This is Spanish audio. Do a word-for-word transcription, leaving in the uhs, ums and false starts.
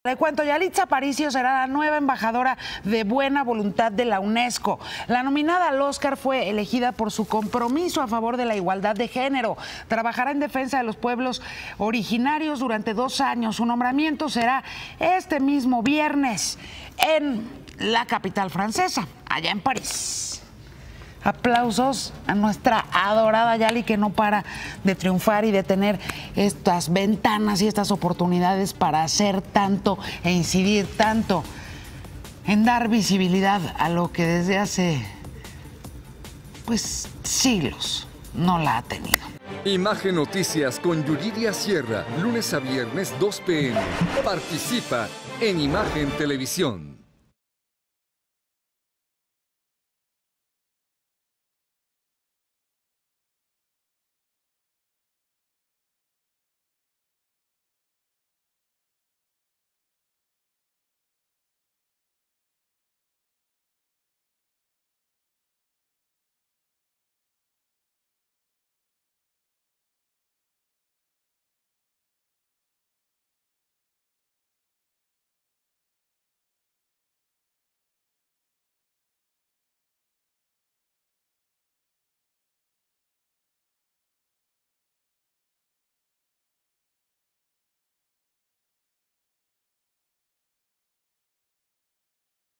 Le cuento, Yalitza Aparicio será la nueva embajadora de buena voluntad de la UNESCO. La nominada al Oscar fue elegida por su compromiso a favor de la igualdad de género. Trabajará en defensa de los pueblos originarios durante dos años. Su nombramiento será este mismo viernes en la capital francesa, allá en París. Aplausos a nuestra adorada Yali, que no para de triunfar y de tener estas ventanas y estas oportunidades para hacer tanto e incidir tanto en dar visibilidad a lo que desde hace, pues, siglos no la ha tenido. Imagen Noticias con Yuridia Sierra, lunes a viernes dos p m Participa en Imagen Televisión.